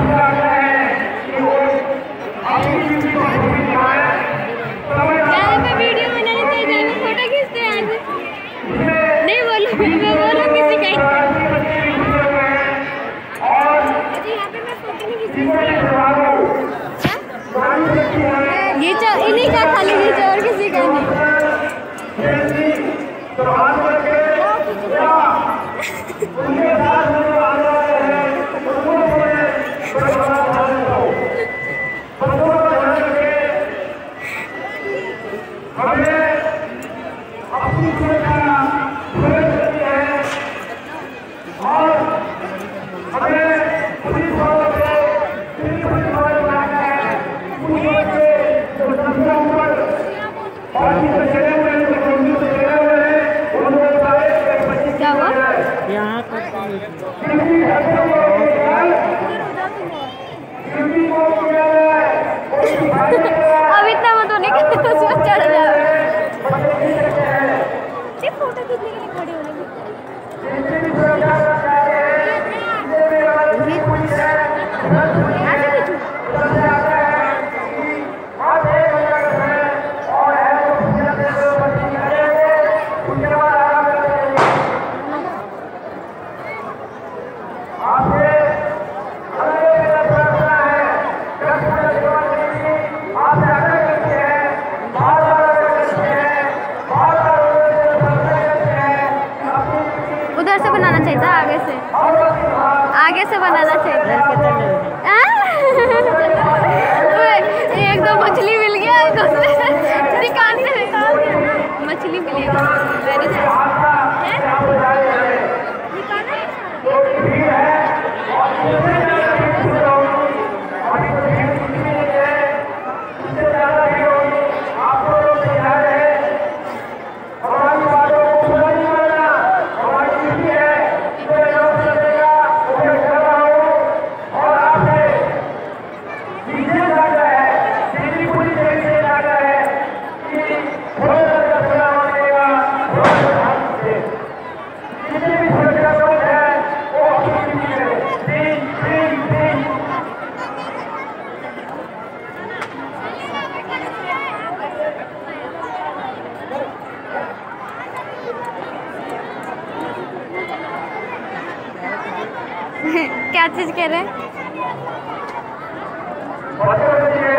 मैं वीडियो बनाने चल रही हूँ, फोटो खींचते हैं आज। नहीं बोलो, मैं बोलूँ किसी का। यहाँ पे मैं फोटो नहीं खींच इन्हीं का खाली खींचा और किसी का नहीं। अब इतना मत होने का उसमें चढ़ जाओ। फोटो खींचने के लिए खड़े होने उधर से बनाना चाहिए था, आगे से बनाना चाहिए था। एक दो मछली मिल गया, निकाल मछली मिली। क्या चीज कह रहे हैं?